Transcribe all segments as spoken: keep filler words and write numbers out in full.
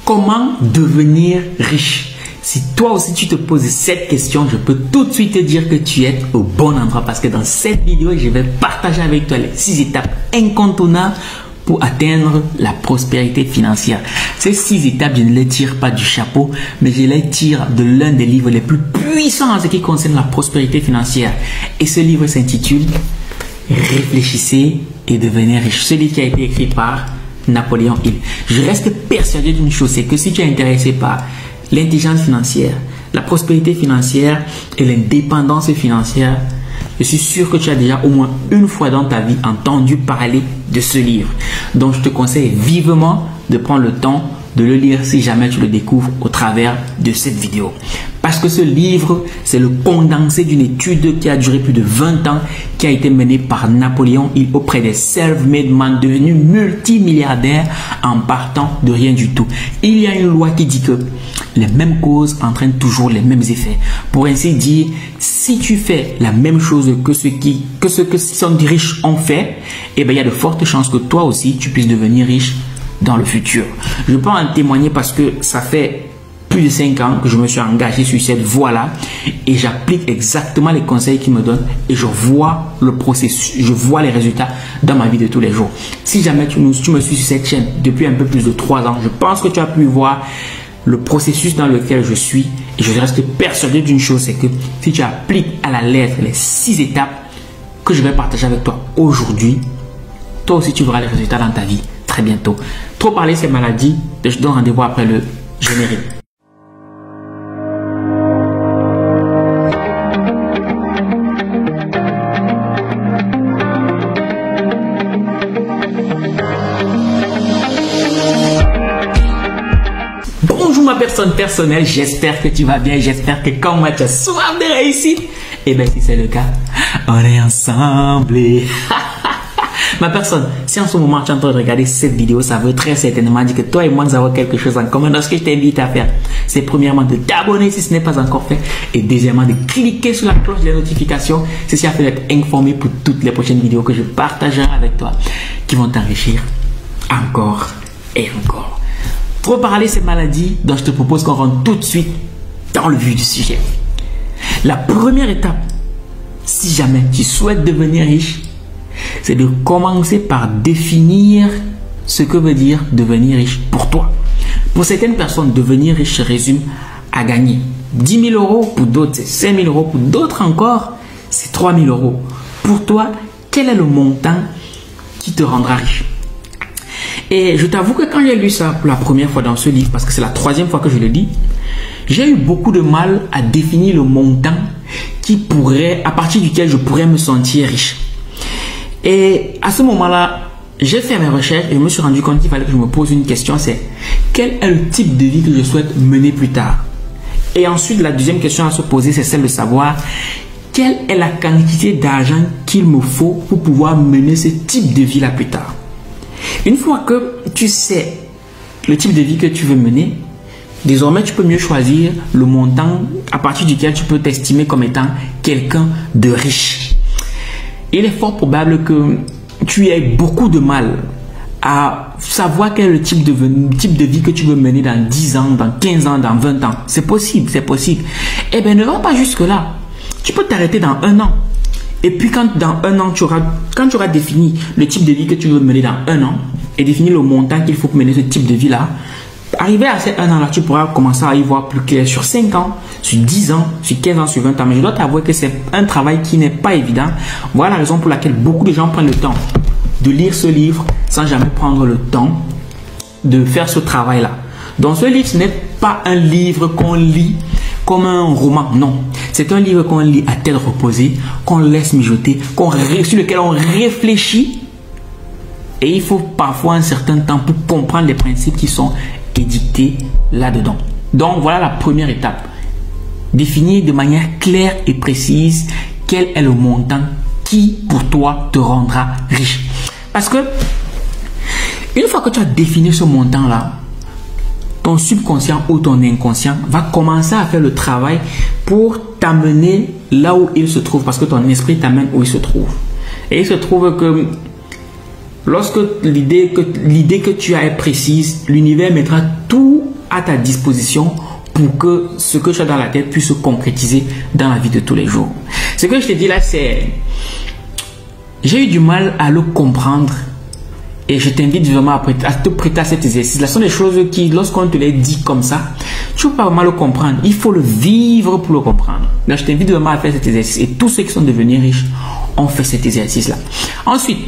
Comment devenir riche? Si toi aussi tu te poses cette question, je peux tout de suite te dire que tu es au bon endroit parce que dans cette vidéo, je vais partager avec toi les six étapes incontournables pour atteindre la prospérité financière. Ces six étapes, je ne les tire pas du chapeau, mais je les tire de l'un des livres les plus puissants en ce qui concerne la prospérité financière. Et ce livre s'intitule « Réfléchissez et devenez riche ». Ce livre qui a été écrit par Napoléon Hill. Je reste persuadé d'une chose, c'est que si tu es intéressé par l'intelligence financière, la prospérité financière et l'indépendance financière, je suis sûr que tu as déjà au moins une fois dans ta vie entendu parler de ce livre. Donc, je te conseille vivement de prendre le temps de le lire si jamais tu le découvres au travers de cette vidéo. Parce que ce livre, c'est le condensé d'une étude qui a duré plus de vingt ans, qui a été menée par Napoléon Hill auprès des self-made men devenus multimilliardaires en partant de rien du tout. Il y a une loi qui dit que les mêmes causes entraînent toujours les mêmes effets. Pour ainsi dire, si tu fais la même chose que ceux qui, que ceux que sont riches ont fait, eh bien, il y a de fortes chances que toi aussi, tu puisses devenir riche dans le futur. Je peux en témoigner parce que ça fait plus de cinq ans que je me suis engagé sur cette voie-là et j'applique exactement les conseils qu'ils me donnent et je vois le processus, je vois les résultats dans ma vie de tous les jours. Si jamais tu, tu me suis sur cette chaîne depuis un peu plus de trois ans, je pense que tu as pu voir le processus dans lequel je suis et je reste persuadé d'une chose, c'est que si tu appliques à la lettre les six étapes que je vais partager avec toi aujourd'hui, toi aussi tu verras les résultats dans ta vie très bientôt. Trop parler, c'est maladie. Je te donne rendez-vous après le générique. Bonjour ma personne personnelle, j'espère que tu vas bien, j'espère que comme moi tu as soif de réussite. Et bien si c'est le cas, on est ensemble. Ma personne, si en ce moment tu es en train de regarder cette vidéo, ça veut très certainement dire que toi et moi nous avons quelque chose en commun. Donc ce que je t'invite à faire, c'est premièrement de t'abonner si ce n'est pas encore fait et deuxièmement de cliquer sur la cloche de notification. Ceci afin d'être informé pour toutes les prochaines vidéos que je partagerai avec toi qui vont t'enrichir encore et encore. Trop parler, c'est maladie, donc je te propose qu'on rentre tout de suite dans le vif du sujet. La première étape, si jamais tu souhaites devenir riche, c'est de commencer par définir ce que veut dire devenir riche pour toi. Pour certaines personnes, devenir riche se résume à gagner dix mille euros, pour d'autres c'est cinq mille euros, pour d'autres encore c'est trois mille euros. Pour toi, quel est le montant qui te rendra riche? Et je t'avoue que quand j'ai lu ça pour la première fois dans ce livre, parce que c'est la troisième fois que je le lis, j'ai eu beaucoup de mal à définir le montant qui pourrait, à partir duquel je pourrais me sentir riche. Et à ce moment-là, j'ai fait mes recherches et je me suis rendu compte qu'il fallait que je me pose une question, c'est quel est le type de vie que je souhaite mener plus tard? Et ensuite, la deuxième question à se poser, c'est celle de savoir quelle est la quantité d'argent qu'il me faut pour pouvoir mener ce type de vie-là plus tard. Une fois que tu sais le type de vie que tu veux mener, désormais, tu peux mieux choisir le montant à partir duquel tu peux t'estimer comme étant quelqu'un de riche. Il est fort probable que tu aies beaucoup de mal à savoir quel est le type de, type de vie que tu veux mener dans dix ans, dans quinze ans, dans vingt ans. C'est possible, c'est possible. Eh bien, ne va pas jusque-là. Tu peux t'arrêter dans un an. Et puis, quand dans un an, tu auras, quand tu auras défini le type de vie que tu veux mener dans un an et défini le montant qu'il faut pour mener ce type de vie-là, arrivé à ces un an-là, tu pourras commencer à y voir plus clair sur cinq ans, sur dix ans, sur quinze ans, sur vingt ans. Mais je dois t'avouer que c'est un travail qui n'est pas évident. Voilà la raison pour laquelle beaucoup de gens prennent le temps de lire ce livre sans jamais prendre le temps de faire ce travail-là. Donc ce livre, ce n'est pas un livre qu'on lit comme un roman, non. C'est un livre qu'on lit à tête reposée, qu'on laisse mijoter, qu'on, sur lequel on réfléchit. Et il faut parfois un certain temps pour comprendre les principes qui sont édictés là-dedans. Donc voilà la première étape. Définir de manière claire et précise quel est le montant qui pour toi te rendra riche. Parce que une fois que tu as défini ce montant-là, ton subconscient ou ton inconscient va commencer à faire le travail pour t'amener là où il se trouve, parce que ton esprit t'amène où il se trouve. Et il se trouve que lorsque l'idée que, l'idée que tu as est précise, l'univers mettra tout à ta disposition pour que ce que tu as dans la tête puisse se concrétiser dans la vie de tous les jours. Ce que je te dis là, c'est... J'ai eu du mal à le comprendre et je t'invite vraiment à, prêter, à te prêter à cet exercice. Ce sont des choses qui, lorsqu'on te les dit comme ça, tu ne peux pas vraiment le comprendre. Il faut le vivre pour le comprendre. Donc, je t'invite vraiment à faire cet exercice. Et tous ceux qui sont devenus riches ont fait cet exercice-là. Ensuite,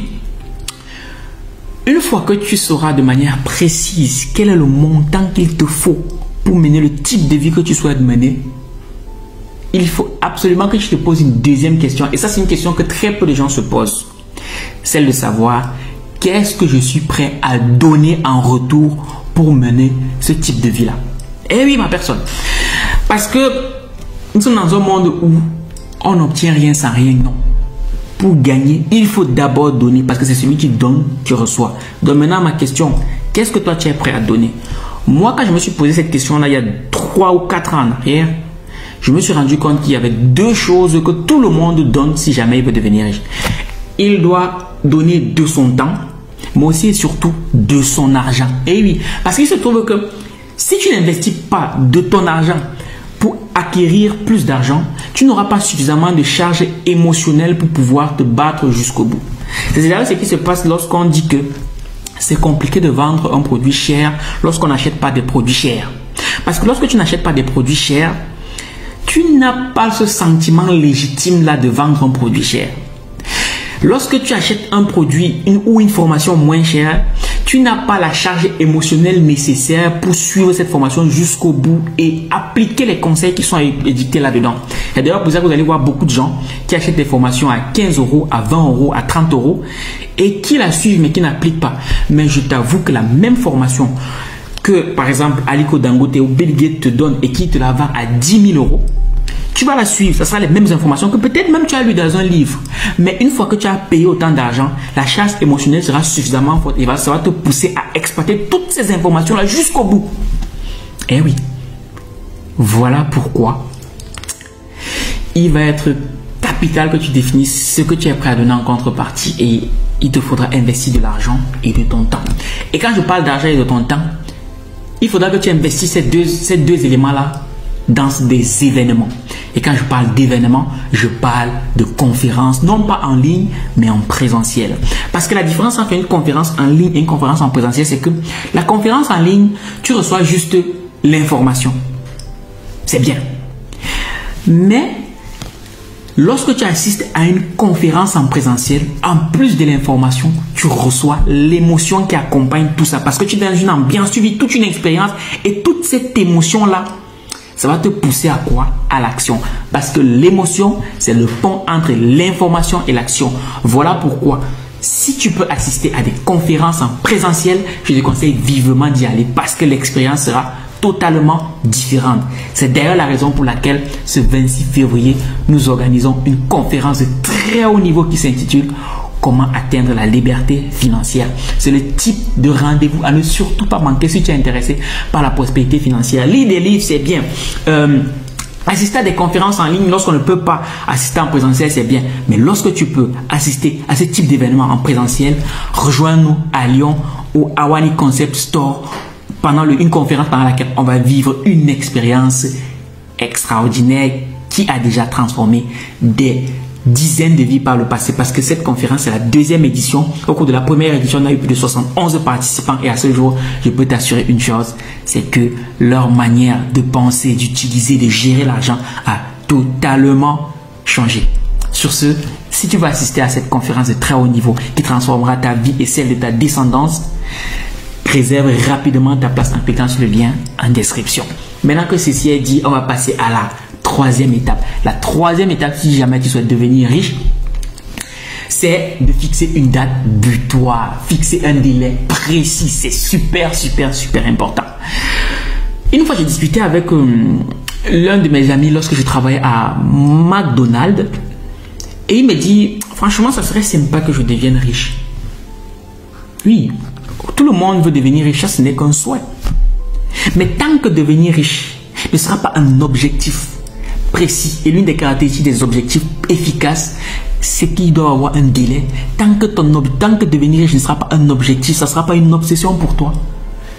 une fois que tu sauras de manière précise quel est le montant qu'il te faut pour mener le type de vie que tu souhaites mener, il faut absolument que tu te poses une deuxième question. Et ça, c'est une question que très peu de gens se posent. Celle de savoir qu'est-ce que je suis prêt à donner en retour pour mener ce type de vie-là. Eh oui, ma personne. Parce que nous sommes dans un monde où on n'obtient rien sans rien, non. Pour gagner, il faut d'abord donner parce que c'est celui qui donne qui reçoit. Donc maintenant, ma question, qu'est-ce que toi tu es prêt à donner? Moi, quand je me suis posé cette question-là il y a trois ou quatre ans en arrière, je me suis rendu compte qu'il y avait deux choses que tout le monde donne si jamais il veut devenir riche. Il doit donner de son temps, mais aussi et surtout de son argent. Et oui, parce qu'il se trouve que si tu n'investis pas de ton argent pour acquérir plus d'argent, tu n'auras pas suffisamment de charge émotionnelle pour pouvoir te battre jusqu'au bout. C'est d'ailleurs ce qui se passe lorsqu'on dit que c'est compliqué de vendre un produit cher lorsqu'on n'achète pas des produits chers. Parce que lorsque tu n'achètes pas des produits chers, tu n'as pas ce sentiment légitime là de vendre un produit cher. Lorsque tu achètes un produit une, ou une formation moins chère, tu n'as pas la charge émotionnelle nécessaire pour suivre cette formation jusqu'au bout et appliquer les conseils qui sont édictés là-dedans. Et d'ailleurs, pour ça, vous allez voir beaucoup de gens qui achètent des formations à quinze euros, à vingt euros, à trente euros et qui la suivent mais qui n'appliquent pas. Mais je t'avoue que la même formation que, par exemple, Aliko Dangote ou Bill Gates te donne et qui te la vend à dix mille euros, tu vas la suivre, ça sera les mêmes informations que peut-être même tu as lu dans un livre. Mais une fois que tu as payé autant d'argent, la charge émotionnelle sera suffisamment forte et ça va te pousser à exploiter toutes ces informations-là jusqu'au bout. Eh oui, voilà pourquoi il va être capital que tu définisses ce que tu es prêt à donner en contrepartie et il te faudra investir de l'argent et de ton temps. Et quand je parle d'argent et de ton temps, il faudra que tu investisses ces deux, ces deux éléments-là dans des événements. Et quand je parle d'événements, je parle de conférences, non pas en ligne, mais en présentiel. Parce que la différence entre une conférence en ligne et une conférence en présentiel, c'est que la conférence en ligne, tu reçois juste l'information. C'est bien. Mais lorsque tu assistes à une conférence en présentiel, en plus de l'information, tu reçois l'émotion qui accompagne tout ça. Parce que tu es dans une ambiance, tu vis toute une expérience et toute cette émotion-là, ça va te pousser à quoi? À l'action. Parce que l'émotion, c'est le pont entre l'information et l'action. Voilà pourquoi, si tu peux assister à des conférences en présentiel, je te conseille vivement d'y aller parce que l'expérience sera totalement différente. C'est d'ailleurs la raison pour laquelle ce vingt-six février, nous organisons une conférence de très haut niveau qui s'intitule Comment atteindre la liberté financière. C'est le type de rendez-vous à ne surtout pas manquer si tu es intéressé par la prospérité financière. Lire des livres, c'est bien. Euh, assister à des conférences en ligne lorsqu'on ne peut pas assister en présentiel, c'est bien. Mais lorsque tu peux assister à ce type d'événement en présentiel, rejoins-nous à Lyon au Awani Concept Store pendant le, une conférence pendant laquelle on va vivre une expérience extraordinaire qui a déjà transformé des dizaines de vies par le passé, parce que cette conférence est la deuxième édition. Au cours de la première édition, on a eu plus de soixante et onze participants et à ce jour, je peux t'assurer une chose, c'est que leur manière de penser, d'utiliser, de gérer l'argent a totalement changé. Sur ce, si tu veux assister à cette conférence de très haut niveau qui transformera ta vie et celle de ta descendance, réserve rapidement ta place en cliquant sur le lien en description. Maintenant que ceci est dit, on va passer à la troisième étape. La troisième étape, si jamais tu souhaites devenir riche, c'est de fixer une date butoir, fixer un délai précis. C'est super, super, super important. Une fois, j'ai discuté avec euh, l'un de mes amis lorsque je travaillais à McDonald's et il me dit, franchement, ça serait sympa que je devienne riche. Oui, tout le monde veut devenir riche, ça ce n'est qu'un souhait. Mais tant que devenir riche ne sera pas un objectif précis et l'une des caractéristiques des objectifs efficaces, c'est qu'il doit avoir un délai. Tant que, ton, tant que devenir riche ne sera pas un objectif, ça ne sera pas une obsession pour toi.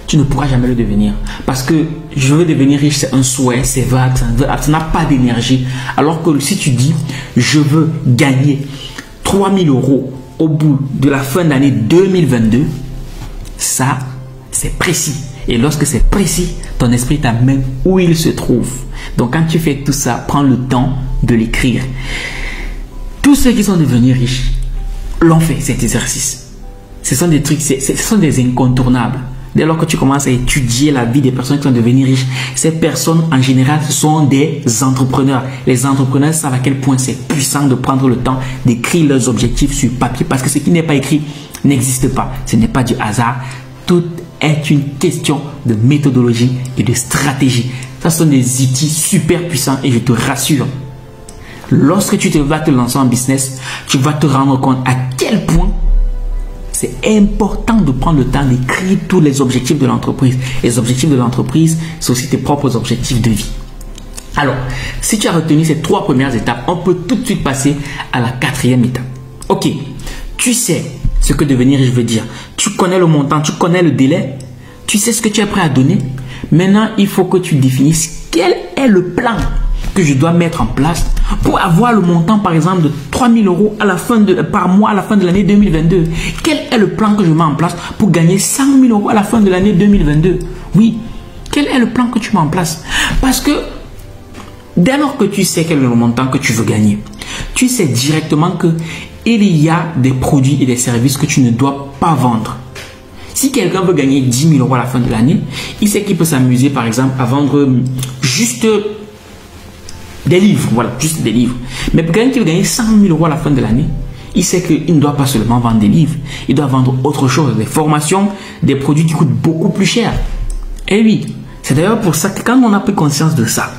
tu ne pourras jamais le devenir. Parce que je veux devenir riche, c'est un souhait, c'est vague, ça n'a pas d'énergie. Alors que si tu dis, je veux gagner trois mille euros au bout de la fin de l'année deux mille vingt-deux, ça, c'est précis. Et lorsque c'est précis, ton esprit t'amène où il se trouve. Donc quand tu fais tout ça, prends le temps de l'écrire. Tous ceux qui sont devenus riches l'ont fait, cet exercice. Ce sont des trucs, ce sont des incontournables. Dès lors que tu commences à étudier la vie des personnes qui sont devenues riches, ces personnes en général ce sont des entrepreneurs. Les entrepreneurs savent à quel point c'est puissant de prendre le temps d'écrire leurs objectifs sur papier, parce que ce qui n'est pas écrit n'existe pas. Ce n'est pas du hasard. Tout est une question de méthodologie et de stratégie. Ce sont des outils super puissants et je te rassure, lorsque tu te vas te lancer en business, tu vas te rendre compte à quel point c'est important de prendre le temps d'écrire tous les objectifs de l'entreprise. Les objectifs de l'entreprise, c'est aussi tes propres objectifs de vie. Alors, si tu as retenu ces trois premières étapes, on peut tout de suite passer à la quatrième étape. Ok, tu sais ce que devenir riche veut dire. Tu connais le montant, tu connais le délai, tu sais ce que tu es prêt à donner. Maintenant, il faut que tu définisses quel est le plan que je dois mettre en place pour avoir le montant, par exemple, de trois mille euros à la fin de, par mois à la fin de l'année deux mille vingt-deux. Quel est le plan que je mets en place pour gagner cent mille euros à la fin de l'année deux mille vingt-deux? Oui, quel est le plan que tu mets en place? Parce que dès lors que tu sais quel est le montant que tu veux gagner, tu sais directement que il y a des produits et des services que tu ne dois pas vendre. Si quelqu'un veut gagner dix mille euros à la fin de l'année, il sait qu'il peut s'amuser, par exemple, à vendre juste des livres. Voilà, juste des livres. Mais pour quelqu'un qui veut gagner cent mille euros à la fin de l'année, il sait qu'il ne doit pas seulement vendre des livres. Il doit vendre autre chose, des formations, des produits qui coûtent beaucoup plus cher. Et oui, c'est d'ailleurs pour ça que quand on a pris conscience de ça,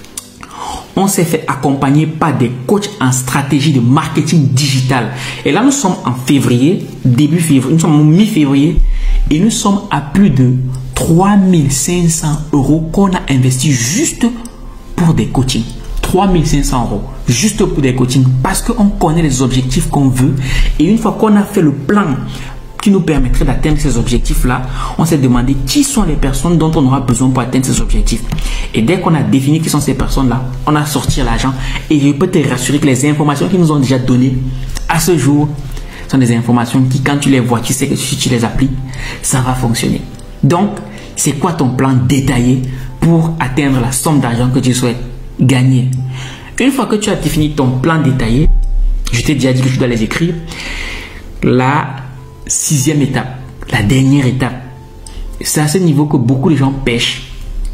on s'est fait accompagner par des coachs en stratégie de marketing digital. Et là, nous sommes en février, début février, nous sommes en mi-février et nous sommes à plus de trois mille cinq cents euros qu'on a investi juste pour des coachings. trois mille cinq cents euros juste pour des coachings parce qu'on connaît les objectifs qu'on veut. Et une fois qu'on a fait le plan qui nous permettrait d'atteindre ces objectifs-là, on s'est demandé qui sont les personnes dont on aura besoin pour atteindre ces objectifs. Et dès qu'on a défini qui sont ces personnes-là, on a sorti l'argent. Et je peux te rassurer que les informations qu'ils nous ont déjà données à ce jour sont des informations qui, quand tu les vois, tu sais que si tu les appliques, ça va fonctionner. Donc, c'est quoi ton plan détaillé pour atteindre la somme d'argent que tu souhaites gagner? Une fois que tu as défini ton plan détaillé, je t'ai déjà dit que tu dois les écrire. La sixième étape, la dernière étape, c'est à ce niveau que beaucoup de gens pêchent.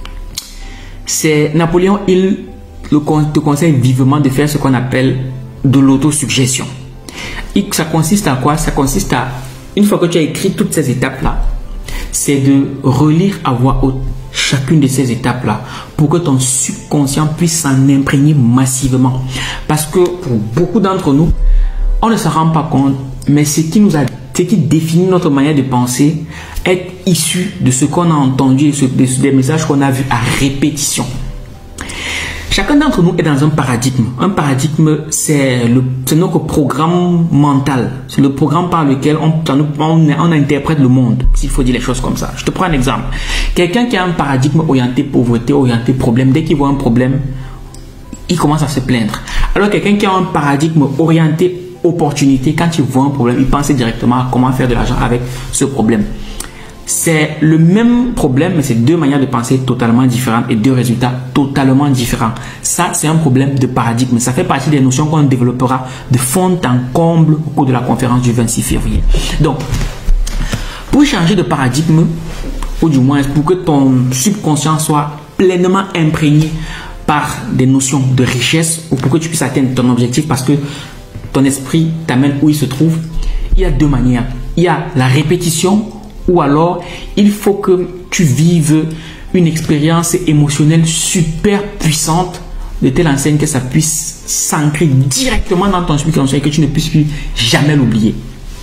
C'est Napoléon, il te conseille vivement de faire ce qu'on appelle de l'autosuggestion. Et ça consiste à quoi? Ça consiste à, une fois que tu as écrit toutes ces étapes-là, c'est de relire à voix haute chacune de ces étapes-là pour que ton subconscient puisse s'en imprégner massivement. Parce que pour beaucoup d'entre nous, on ne s'en rend pas compte, mais ce qui nous a, ce qui définit notre manière de penser est issu de ce qu'on a entendu et des messages qu'on a vus à répétition. Chacun d'entre nous est dans un paradigme. Un paradigme, c'est notre programme mental. C'est le programme par lequel on, on, on interprète le monde, s'il faut dire les choses comme ça. Je te prends un exemple. Quelqu'un qui a un paradigme orienté pauvreté, orienté problème, dès qu'il voit un problème, il commence à se plaindre. Alors quelqu'un qui a un paradigme orienté opportunité, quand il voit un problème, il pense directement à comment faire de l'argent avec ce problème. C'est le même problème, mais c'est deux manières de penser totalement différentes et deux résultats totalement différents. Ça, c'est un problème de paradigme. Ça fait partie des notions qu'on développera de fond en comble au cours de la conférence du vingt-six février. Donc, pour changer de paradigme, ou du moins pour que ton subconscient soit pleinement imprégné par des notions de richesse, ou pour que tu puisses atteindre ton objectif parce que ton esprit t'amène où il se trouve, il y a deux manières. Il y a la répétition, ou alors il faut que tu vives une expérience émotionnelle super puissante de telle enseigne que ça puisse s'ancrer directement dans ton subconscient et que tu ne puisses plus jamais l'oublier.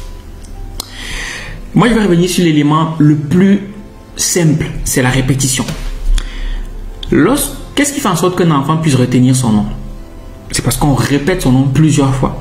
Moi, je vais revenir sur l'élément le plus simple, c'est la répétition. Qu'est-ce qui fait en sorte qu'un enfant puisse retenir son nom? C'est parce qu'on répète son nom plusieurs fois.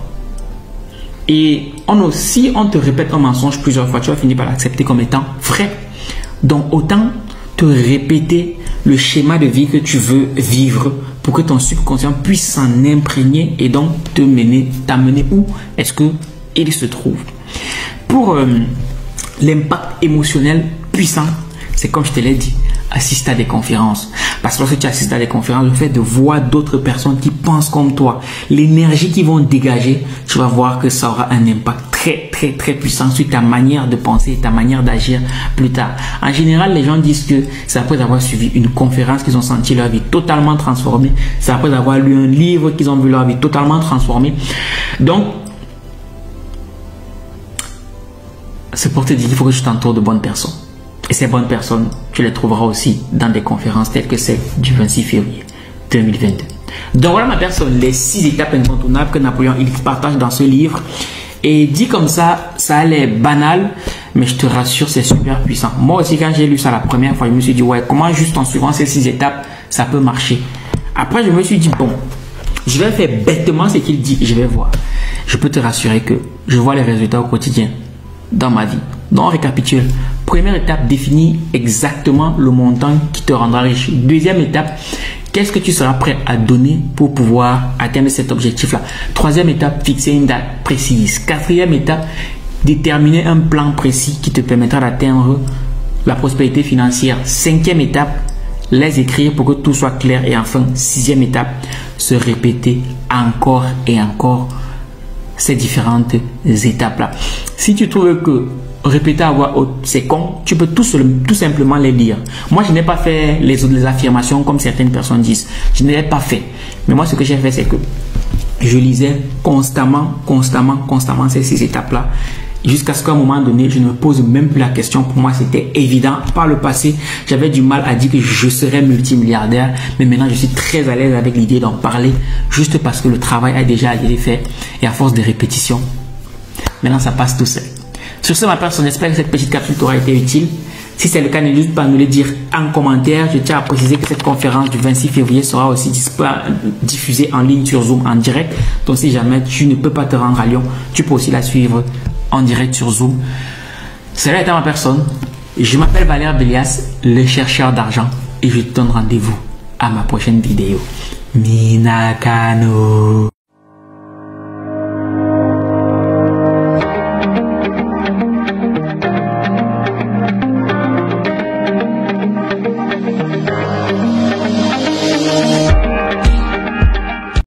Et on, si on te répète un mensonge plusieurs fois, tu vas finir par l'accepter comme étant vrai. Donc, autant te répéter le schéma de vie que tu veux vivre pour que ton subconscient puisse s'en imprégner et donc te mener, t'amener où est-ce que il se trouve. Pour euh, l'impact émotionnel puissant, c'est comme je te l'ai dit, assiste à des conférences. Parce que lorsque tu assistes à des conférences, le fait de voir d'autres personnes qui pensent comme toi, l'énergie qu'ils vont dégager, tu vas voir que ça aura un impact très très très puissant sur ta manière de penser et ta manière d'agir plus tard. En général, les gens disent que c'est après avoir suivi une conférence qu'ils ont senti leur vie totalement transformée. C'est après avoir lu un livre qu'ils ont vu leur vie totalement transformée. Donc, c'est pour te dire qu'il faut que tu t'entoures de bonnes personnes. Et ces bonnes personnes, tu les trouveras aussi dans des conférences telles que celle du vingt-six février deux mille vingt-deux. Donc voilà ma personne, les six étapes incontournables que Napoléon Hill partage dans ce livre. Et dit comme ça, ça a l'air banal, mais je te rassure, c'est super puissant. Moi aussi, quand j'ai lu ça la première fois, je me suis dit, ouais, comment juste en suivant ces six étapes, ça peut marcher. Après, je me suis dit, bon, je vais faire bêtement ce qu'il dit, je vais voir. Je peux te rassurer que je vois les résultats au quotidien dans ma vie. Donc, on récapitule. Première étape, définis exactement le montant qui te rendra riche. Deuxième étape, qu'est-ce que tu seras prêt à donner pour pouvoir atteindre cet objectif-là? Troisième étape, fixer une date précise. Quatrième étape, déterminer un plan précis qui te permettra d'atteindre la prospérité financière. Cinquième étape, les écrire pour que tout soit clair. Et enfin, sixième étape, se répéter encore et encore ces différentes étapes-là. Si tu trouves que répéter à voix haute, c'est con, tu peux tout, seul, tout simplement les lire. Moi, je n'ai pas fait les, les affirmations comme certaines personnes disent. Je ne l'ai pas fait. Mais moi, ce que j'ai fait, c'est que je lisais constamment, constamment, constamment ces six étapes-là. Jusqu'à ce qu'à un moment donné, je ne me pose même plus la question. Pour moi, c'était évident. Par le passé, j'avais du mal à dire que je serais multimilliardaire. Mais maintenant, je suis très à l'aise avec l'idée d'en parler. Juste parce que le travail a déjà été fait. Et à force de répétition, maintenant, ça passe tout seul. Sur ce, ma personne, j'espère que cette petite capsule t'aura été utile. Si c'est le cas, n'hésite pas à nous le dire en commentaire. Je tiens à préciser que cette conférence du vingt-six février sera aussi diffusée en ligne sur Zoom en direct. Donc, si jamais tu ne peux pas te rendre à Lyon, tu peux aussi la suivre en direct sur Zoom. Salut à toi, ma personne. Je m'appelle Valère Belias, le chercheur d'argent, et je te donne rendez-vous à ma prochaine vidéo. Minakano.